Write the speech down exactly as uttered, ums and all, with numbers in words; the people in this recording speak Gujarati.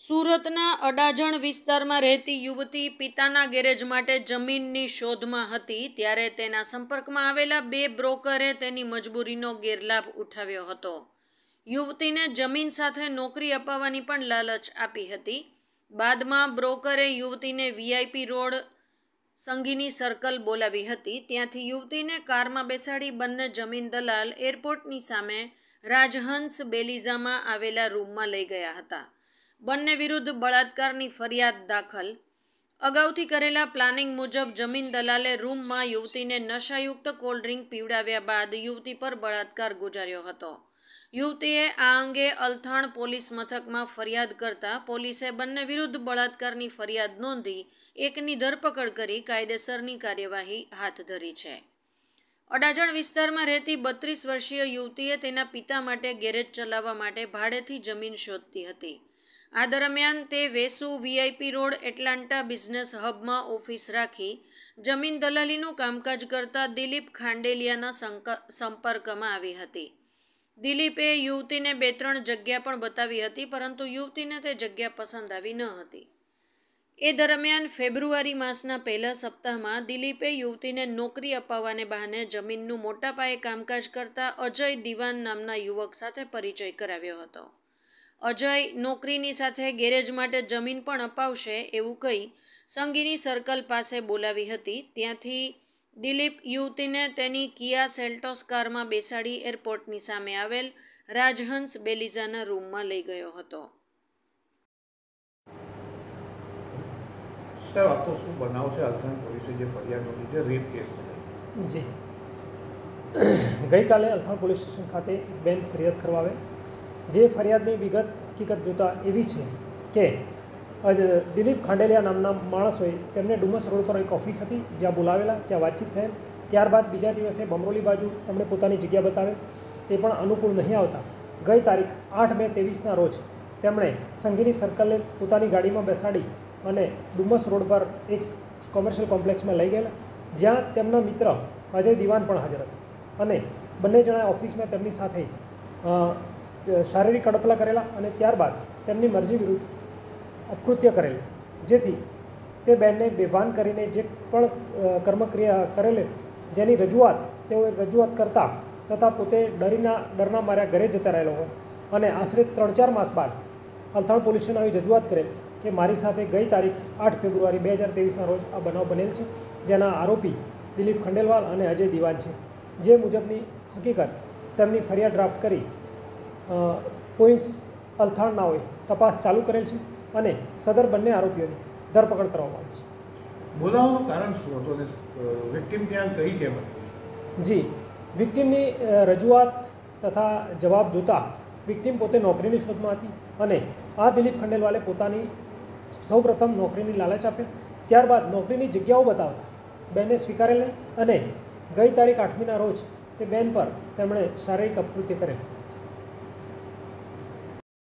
સુરતના અડાજણ વિસ્તારમાં રહેતી યુવતી પિતાના ગેરેજ માટે જમીનની શોધમાં હતી ત્યારે તેના સંપર્કમાં આવેલા બે બ્રોકરે તેની મજબૂરીનો ગેરલાભ ઉઠાવ્યો હતો. યુવતીને જમીન સાથે નોકરી અપાવવાની પણ લાલચ આપી હતી. બાદમાં બ્રોકરે યુવતીને વીઆઈપી રોડ સંગીની સર્કલ બોલાવી હતી. ત્યાંથી યુવતીને કારમાં બેસાડી બંને જમીન દલાલ એરપોર્ટની સામે રાજહંસ બેલીઝામાં આવેલા રૂમમાં લઈ ગયા હતા. બંને વિરુદ્ધ બળાત્કારની ફરિયાદ દાખલ. અગાઉથી કરેલા પ્લાનિંગ મુજબ જમીન દલાલે રૂમમાં યુવતીને નશાયુક્ત કોલ્ડ ડ્રિંક પીવડાવ્યા બાદ યુવતી પર બળાત્કાર ગુજાર્યો હતો. યુવતીએ આ અંગે અલથાણ પોલીસ મથકમાં ફરિયાદ કરતા પોલીસે બંને વિરુદ્ધ બળાત્કારની ફરિયાદ નોંધી એકની ધરપકડ કરી કાયદેસરની કાર્યવાહી હાથ ધરી છે. અડાજણ વિસ્તારમાં રહેતી બત્રીસ વર્ષીય યુવતીએ તેના પિતા માટે ગેરેજ ચલાવવા માટે ભાડેથી જમીન શોધતી હતી. આ દરમિયાન તે Vesu VIP road Atlanta business હબમાં ઓફિસ રાખી જમીન દલાલીનું કામકાજ કરતા દિલીપ ખાંડેલિયાના સંપર્કમાં આવી હતી. દિલીપે યુવતીને બે ત્રણ જગ્યા પણ બતાવી હતી, પરંતુ યુવતીને તે જગ્યા પસંદ આવી ન હતી. એ દરમિયાન ફેબ્રુઆરી માસના પહેલા સપ્તાહમાં દિલીપે યુવતીને નોકરી અપાવવાને બહાને જમીનનું મોટા પાયે કામકાજ કરતા અજય દિવાન નામના યુવક સાથે પરિચય કરાવ્યો હતો. અજય નોકરીની સાથે ગેરેજ માટે જમીન પણ અપાવશે એવું કહી સંગીની સર્કલ પાસે બોલાવી હતી. ત્યાંથી દિલીપ યુવતીને તેની કિયા સેલ્ટોસ કારમાં બેસાડી એરપોર્ટની સામે આવેલ રાજહંસ બેલીઝાના રૂમમાં લઈ ગયો હતો. જી ગઈકાલે અલથાણ પોલીસ સ્ટેશન ખાતે બેન ફરિયાદ કરવા આવે. જે ફરિયાદની વિગત હકીકત જોતાં એવી છે કે દિલીપ ખાંડેલિયા નામના માણસોએ તેમને ડુમસ રોડ પર એક ઓફિસ હતી જ્યાં બોલાવેલા, ત્યાં વાતચીત થયેલ. ત્યારબાદ બીજા દિવસે બમરોલી બાજુ તેમણે પોતાની જગ્યા બતાવેલ. તે પણ અનુકૂળ નહીં આવતા ગઈ તારીખ આઠ મે ત્રેવીસના રોજ તેમણે સંગીની સર્કલને પોતાની ગાડીમાં બેસાડી અને ડુમસ રોડ પર એક કોમર્શિયલ કોમ્પ્લેક્સમાં લઈ ગયેલા, જ્યાં તેમના મિત્ર અજય દિવાન પણ હાજર હતા અને બંને જણા ઓફિસમાં તેમની સાથે શારીરિક કડપલા કરેલા અને ત્યારબાદ તેમની મરજી વિરુદ્ધ અપકૃત્ય કરેલું, જેથી તે બેનને બેભાન કરીને જે પણ કર્મક્રિયા કરેલી જેની રજૂઆત તેઓએ રજૂઆત કરતા તથા પોતે ડરીના ડરના માર્યા ઘરે જતા રહેલો હોય અને આશરે ત્રણ ચાર માસ બાદ અલથાણ પોલીસ સ્ટેશન આવી રજૂઆત કરેલ કે મારી સાથે ગઈ તારીખ આઠ ફેબ્રુઆરી બે હજાર ત્રેવીસના રોજ આ બનાવ બનેલ છે, જેના આરોપી દિલીપ ખંડેલવાલ અને અજય દિવાન છે. જે મુજબની હકીકત તેમની ફરિયાદ ડ્રાફ્ટ કરી પોલીસ અલથાણનાઓએ તપાસ ચાલુ કરેલ છે અને સદર બંને આરોપીઓની ધરપકડ કરવામાં આવી છે. બોલાવવાનું કારણ શું હતું અને વિક્ટિમ ત્યાં કઈ કેમ હતી? જી વિક્ટિમની રજૂઆત તથા જવાબ જોતા વિક્ટિમ પોતે નોકરીની શોધમાં હતી અને આ દિલીપ ખંડેલવાલે પોતાની સૌપ્રથમ નોકરીની લાલચ આપે, ત્યારબાદ નોકરીની જગ્યાઓ બતાવતા બેને સ્વીકારેલ નહીં અને ગઈ તારીખ આઠમીના રોજ તે બેન પર તેમણે શારીરિક અપકૃત્ય કરેલ.